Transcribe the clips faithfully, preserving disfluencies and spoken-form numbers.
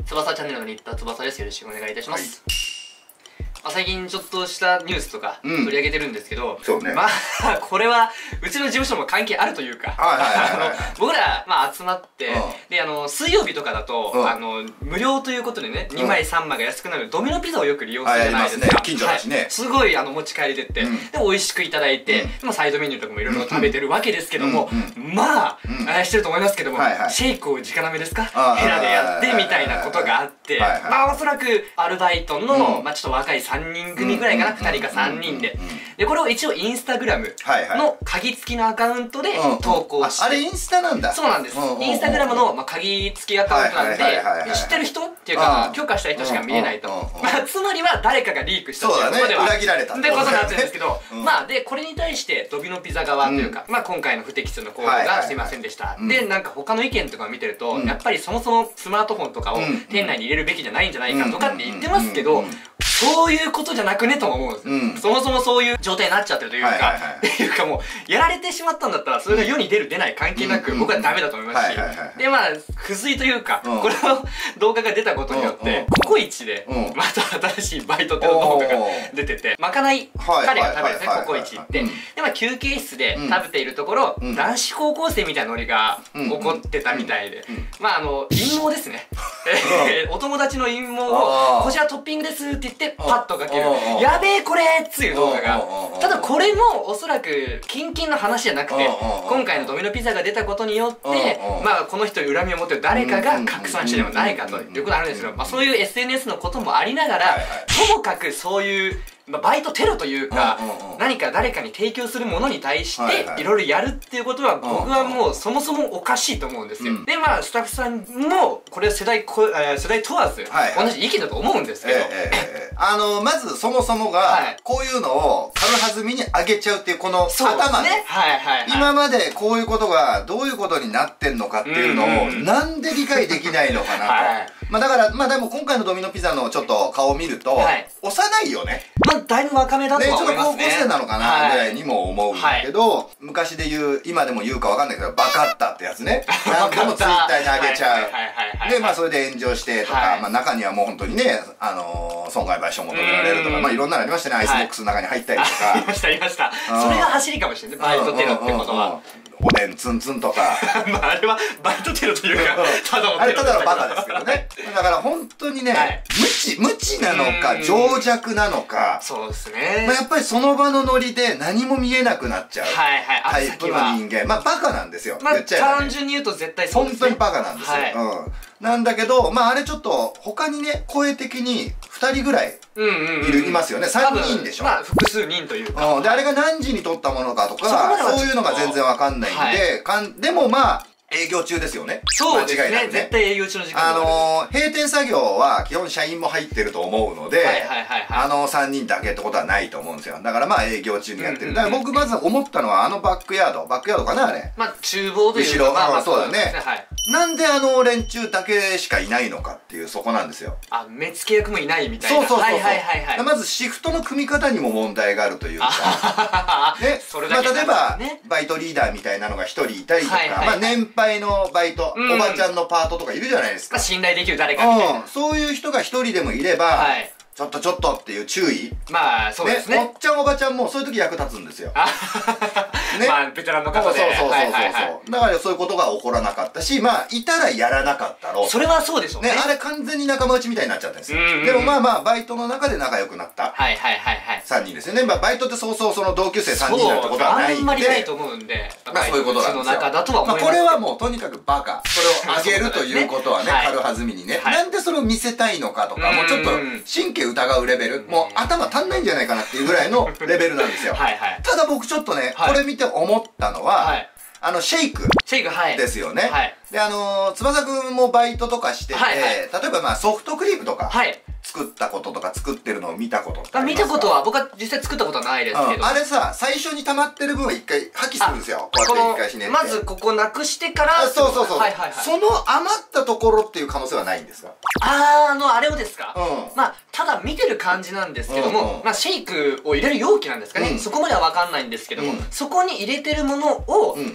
翼チャンネルの新田翼です。よろしくお願いいたします。はい、最近ちょっとしたニュースとか取り上げてるんですけど、 そうね、 まあこれはうちの事務所も関係あるというか、僕らまあ集まって、であの水曜日とかだとあの無料ということでね、にまいさんまいが安くなるドミノピザをよく利用するじゃないですか。 近所だしね、 すごいあの持ち帰りでって、で美味しくいただいて、サイドメニューとかもいろいろ食べてるわけですけども、まあしてると思いますけども、シェイクを直鍋ですかヘラでやってみたいなことがあって、まあおそらくアルバイトのまあちょっと若いさんにん組ぐらいかな、ふたりかさんにんで、でこれを一応インスタグラムの鍵付きのアカウントで投稿して、 あれインスタなんだ。 そうなんです。インスタグラムのまあ鍵付きアカウントなんで、知ってる人っていうか許可した人しか見れないと、まあつまりは誰かがリークしたっていうことでは裏切られたってことになってるんですけど、まあでこれに対してドミノピザ側というか、まあ今回の不適切な行動がすいませんでした。でなんか他の意見とかを見てると、やっぱりそもそもスマートフォンとかを店内に入れるべきじゃないんじゃないかとかって言ってますけど、そういうことじゃなくねとも思うんですよ、うん、そもそもそういう状態になっちゃってるというか、っていうかもうやられてしまったんだったらそれが世に出る出ない関係なく僕はダメだと思いますし、でまあ付随というか、うん、これの動画が出たことによってココイチでまた新しいバイトっていう動画が出てて、まかない彼が食べるんですね、ココイチって。でまあ休憩室で食べているところ、うん、男子高校生みたいなノリが起こってたみたいで、まああの陰謀ですねお友達の陰謀をこちらトッピングですって言ってパッとかける、やべえこれっつう動画が、ただこれもおそらくキンキンの話じゃなくて、今回のドミノピザが出たことによってまあこの人に恨みを持ってる誰かが拡散してではないかということがあるんですけど、まあそういう エスエヌエス のこともありながら、ともかくそういうまあバイトテロというか、何か誰かに提供するものに対していろいろやるっていうことは僕はもうそもそもおかしいと思うんですよ。でまあスタッフさんもこれは世代こ世代問わず同じ意見だと思うんですけど、 あのまずそもそもがこういうのを軽はずみに上げちゃうっていうこの頭ね、今までこういうことがどういうことになってんのかっていうのをなんで理解できないのかなと。まあだからまあでも今回のドミノピザのちょっと顔を見ると幼いよね。 まあだいぶ若めだとは思いますね。 ちょっと高校生なのかなぐらいにも思うんだけど、昔で言う今でも言うかわかんないけどバカったってやつね、何でもツイッターに上げちゃう。でまあそれで炎上してとか、まあ中にはもう本当にねあの損害賠償求められるとか、まあいろんなのありましたね。アイスボックスの中に入ったりとかありましたありました。それが走りかもしれない、バイトテロってことは。 おでんツンツンとかまああれはバイトテロというかただのあれただのバカですけどね。だから本当にね無知無知なのか情弱なのか、 そうですね、 まあやっぱりその場のノリで何も見えなくなっちゃうタイプの人間、まあバカなんですよ。 まあ単純に言うと絶対そうですね、 本当にバカなんですよ。なんだけどまああれちょっと他にね声的にふたりぐらいいるいますよね。さんにんでしょ。 まあ複数人というか、 であれが何時に撮ったものかとかそういうのが全然わかんないんで、かんでもまあ営業中ですよね。 そうですね、絶対営業中の時間。 あの閉店作業は基本社員も入ってると思うので、あのさんにんだけってことはないと思うんですよ。だからまあ営業中にやってる。だから僕まず思ったのはあのバックヤードバックヤードかなあれ、 まあ厨房という後ろ、まあそうだね。なんであの連中だけしかいないのかっていうそこなんですよ。 あ、目付け役もいないみたいな。 そうそうそうそう。まずシフトの組み方にも問題があるというか、ね、まあ例えばバイトリーダーみたいなのがひとりいたりとか、まあ年配のバイトおばちゃんのパートとかいるじゃないですか。 信頼できる誰かみたいな、 そういう人がひとりでもいればちょっとちょっとっていう注意、 まあそうですね。 おっちゃんおばちゃんもそういう時役立つんですよ。 ね、まあベテランの方で、 そうそうそうそう。だからそういうことが起こらなかったし、まあいたらやらなかったろう。 それはそうでしょうね。 あれ完全に仲間内みたいになっちゃったんですよ。でもまあまあバイトの中で仲良くなったさんにんですよね。まあバイトってそうそうその同級生さんにんになるってことはないんで、 あんまりないと思うんで、 まあそういうことなんですよ。まあこれはもうとにかくバカ。それを上げるということはね、軽はずみにね。なんでそれを見せたいのかとか、もうちょっと神経疑うレベル、もう頭足んないんじゃないかなっていうぐらいのレベルなんですよ。ただ僕ちょっとね、これ見て思ったのは、あのシェイクですよね。であの翼くんもバイトとかしてて、例えばまあソフトクリームとか作ったこととか作ってるのを見たことってありますか？ 見たことは僕は実際作ったことはないですけど、 あれさ最初に溜まってる分は一回破棄するんですよ。こうやって一回ひねって、 まずここなくしてから、 そうそうそう、その余ったところっていう可能性はないんですか？ あー、あのあれをですか？まあただ見てる感じなんですけども、まあシェイクを入れる容器なんですかね、そこまでは分かんないんですけども、そこに入れてるものをまあ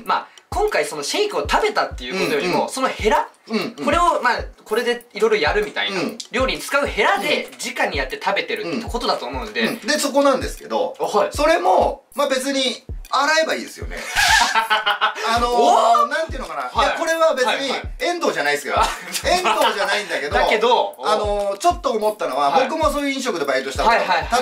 今回そのシェイクを食べたっていうことよりも、そのヘラ、これをまあこれでいろいろやるみたいな、料理に使うヘラで直にやって食べてるってことだと思うんで、 でそこなんですけど、それもまあ別に洗えばいいですよね。あのー、なんていうのかな、いやこれは別に遠藤じゃないですけど、遠藤じゃないんだけど、だけどあのー、ちょっと思ったのは、僕もそういう飲食でバイトしたこと、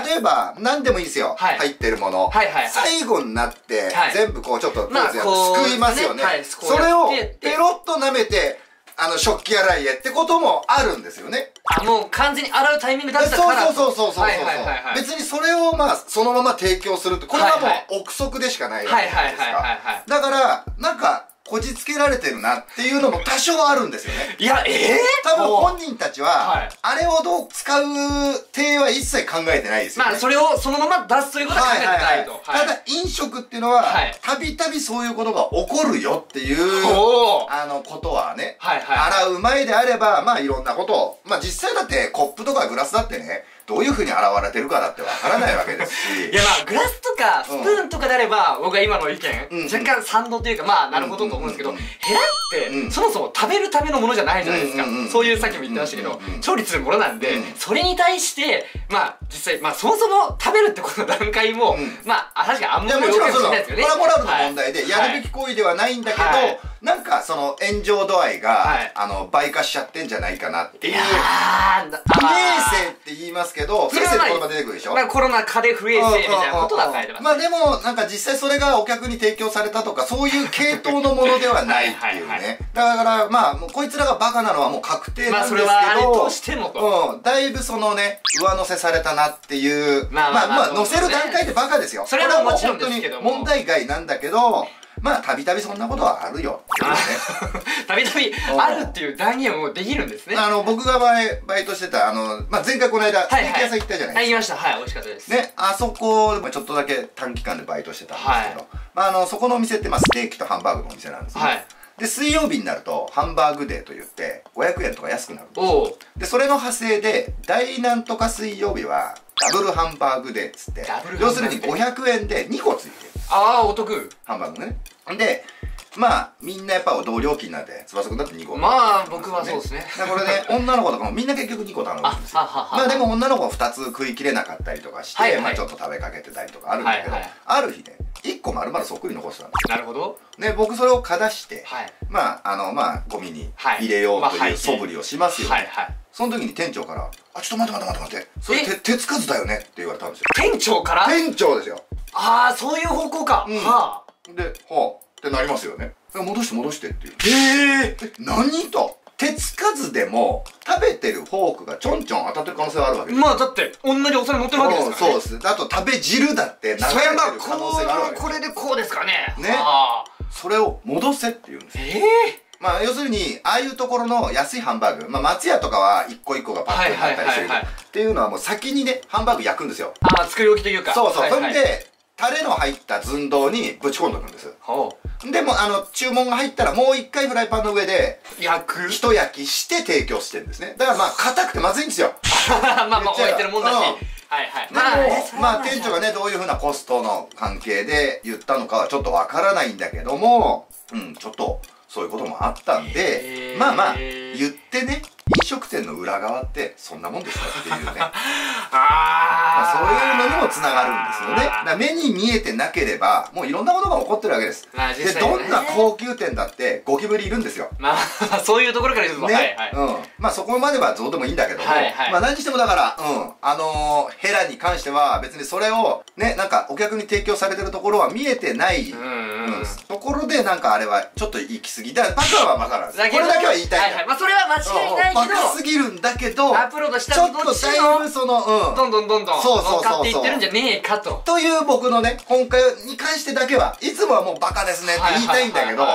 例えば何でもいいですよ、入ってるもの、最後になって全部こうちょっとすくいますよね。それをペロッと舐めてあの食器洗いへってこともあるんですよね。 あ、もう完全に洗うタイミングだったから。 そうそうそうそうそう。別にそれをまあそのまま提供するって、これはもう憶測でしかないわけじゃないですか。だからなんかこじつけられてるなっていうのも多少あるんですよね。 いや、ええ多分本人たちはあれをどう使う体は一切考えてないですよね。 まあそれをそのまま出すということは考えてないと。 ただ飲食っていうのはたびたびそういうことが起こるよっていうあのことはね、洗う前であればまあいろんなことを、まあ実際だってコップとかグラスだってね、どういうふうに洗われてるかだってわからないわけですし。 いやまあグラスとかスプーンとかであれば、僕は今の意見若干賛同というかまあなるほどと思うんですけど、ヘラってそもそも食べるためのものじゃないじゃないですか。そういうさっきも言ってましたけど、調理するものなんで、それに対してまあ実際まあそもそも食べるってことの段階もまあ確かにあんまり良くないですよね。 これはモラルの問題でやるべき行為ではないんだけど、なんかその炎上度合いがあの倍化しちゃってんじゃないかなっていう。いやー、不衛生って言いますけど、不衛生って言葉出てくるでしょ。 まあコロナ禍で不衛生みたいなことは書いてます。 まあでもなんか実際それがお客に提供されたとかそういう系統のものではないっていうね。だからまあもうこいつらがバカなのはもう確定なんですけど、まあそれはあれとしてもと、うん、だいぶそのね上乗せされたなっていう、まあまあまあ乗せる段階でバカですよ。 それはもちろんですけども、 問題外なんだけど。まあたびたびそんなことはあるよっていうね。 たびたびあるっていう断言もできるんですね。 あの僕が前バイトしてたあの、まあ、前回この間ステーキ屋さん行ったじゃないですか。 はい行きました。はい、美味しかったです。 ね、あそこでもちょっとだけ短期間でバイトしてたんですけど、まああのそこのお店ってまあステーキとハンバーグのお店なんですね。はい。で水曜日になるとハンバーグデーといってごひゃくえんとか安くなるんですよ。でそれの派生で大なんとか水曜日はダブルハンバーグデーっつって、要するにごひゃくえんでにこついてる。 ああお得。 ハンバーグね。でまあみんなやっぱ同料金なんで翼くんだってにこ、 まあ僕はそうですね。 これで女の子とかもみんな結局にこ頼むんですよ。まあでも女の子はふたつ食いきれなかったりとかしてまあちょっと食べかけてたりとかあるんだけど、ある日ねいっこ丸々そっくり残してたんですよ。 なるほど。 で僕それをかだしてまああのまあゴミに入れようという素振りをしますよね。その時に店長から「あちょっと待って待って待って待ってそれ手つかずだよね」って言われたんですよ。 店長から？ 店長ですよ。 ああそういう方向か。はあで「はあ」ってなりますよね。戻して戻してっていう。ええ何と手つかずでも食べてるフォークがちょんちょん当たってる可能性はあるわけです。 まあだって同じお皿乗ってるわけですからね。 そうです。あと食べ汁だって流れてる可能性があるわけです。 これでこうですからね。 ね。それを戻せって言うんですよ。ええまあ要するにああいうところの安いハンバーグ、まあ松屋とかは一個一個がパックになったりするっていうのはもう先にねハンバーグ焼くんですよ。 ああ作り置きというか。 そうそう。そんでタレの入った寸胴にぶち込んでおくんです。でもあの注文が入ったらもう一回フライパンの上で焼く一焼きして提供してるんですね。だからまあ硬くてまずいんですよ。 まあまあ置いてるもんだし。はいはい。でもまあ店長がねどういうふうなコストの関係で言ったのかはちょっとわからないんだけども、うんちょっとそういうこともあったんで、まあまあ言ってね飲食店の裏側ってそんなもんですよっていうね。あそういうのにもつながるんですよね。だから目に見えてなければもういろんなことが起こってるわけです。でどんな高級店だってゴキブリいるんですよ。まあそういうところから言うとね、 うんまあそこまではどうでもいいんだけども、まあ何にしてもだからうんあのヘラに関しては別にそれをねなんかお客に提供されてるところは見えてないところでなんかあれはちょっと行き過ぎだ。バカはバカなんです。これだけは言いたい。 まあそれは間違いないけど。 バカすぎるんだけど、 アップロードしたちょっとだいぶその、うん。 どんどんどんどん、 そうそうそう。 乗っかっていってるんじゃねえかと。 という僕のね、今回に関してだけは、いつもはもうバカですねって言いたいんだけど、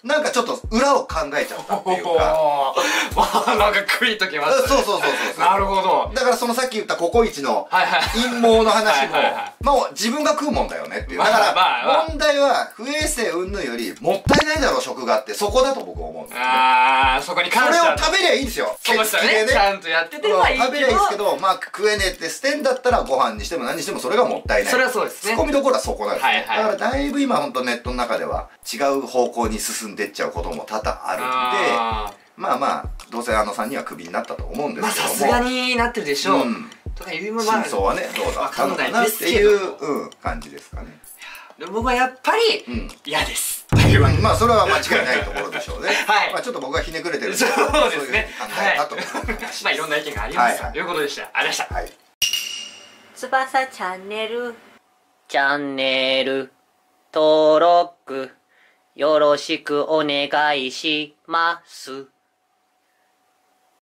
なんかちょっと裏を考えちゃったっていうか。 まあ、なんかクイッときましたね。 そうそうそうそう。 なるほど。 だからそのさっき言ったココイチの陰謀の話も、まあ自分が食うもんだよねっていう。だから問題は不衛生云々よりもったいないだろう食がって、そこだと僕は思うんですよね。 ああ、そこに関しては。 それを食べりゃいいんですよ。 そうですよね。ちゃんとやっててはいいけど。 食べりゃいいですけど、まあ食えねえって捨てんだったらご飯にしても何にしてもそれがもったいない。 それはそうですね。 ツッコミどころはそこなんですね。だからだいぶ今ほんとネットの中では違う方向に進んでっちゃうことも多々あるんで、まあまあどうせあのさんにはクビになったと思うんですけども、 まあさすがになってるでしょう、うん、とかいうのも真相はねどうだったのかなっていう、うん、感じですかね。 でも僕はやっぱり嫌です、 うん、まあそれは間違いないところでしょうね。はい、まあちょっと僕がひねくれてるそうですね、はい、まあいろんな意見がありますということでした。ありがとうございました。 翼チャンネルチャンネル登録よろしくお願いします。